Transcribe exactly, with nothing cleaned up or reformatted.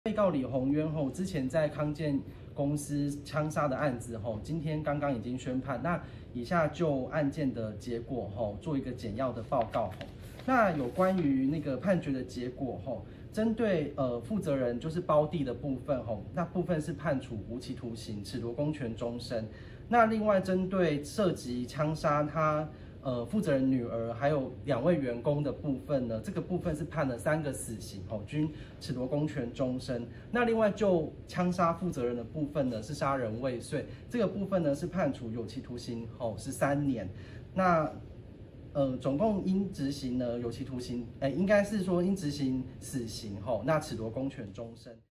被告李宏渊吼，之前在康健公司枪杀的案子吼，今天刚刚已经宣判。那以下就案件的结果吼，做一个简要的报告吼。那有关于那个判决的结果吼，针对呃负责人就是包弟的部分吼，那部分是判处无期徒刑，褫夺公权终身。那另外针对涉及枪杀他。呃，负责人女儿还有两位员工的部分呢，这个部分是判了三个死刑，哦，均褫夺公权终身。那另外就枪杀负责人的部分呢，是杀人未遂，这个部分呢是判处有期徒刑，哦，十三年。那呃，总共应执行呢有期徒刑，哎、呃，应该是说应执行死刑，吼、哦，那褫夺公权终身。